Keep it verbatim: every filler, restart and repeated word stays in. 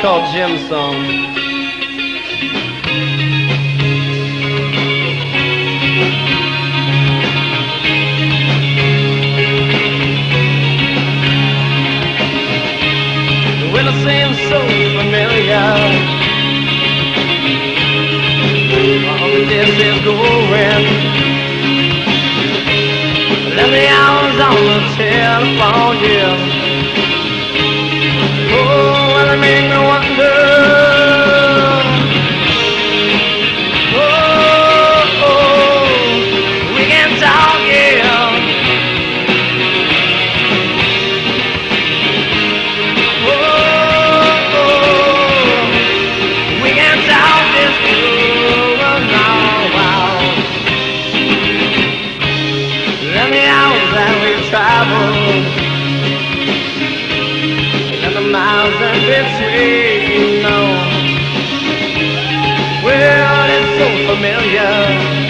called Jim's song. Well, it seems so familiar. All the days is going. Let me hours on the telephone, yeah. Oh, well, it make me wonder. Oh, oh, we can talk, yeah. Oh, oh, we can talk this through now, wow. Let me hours that we traveled, and the miles in between, no. Well, it's so familiar.